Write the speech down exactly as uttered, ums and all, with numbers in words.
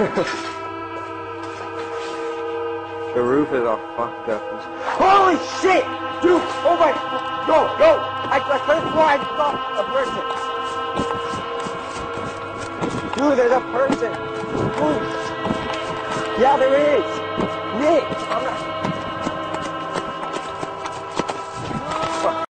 The roof is all fucked up. Holy shit! Dude! Oh my... Yo, yo! I, I first floor, I saw a person. Dude, there's a person. Holy... Yeah, there is. Nick, I'm not...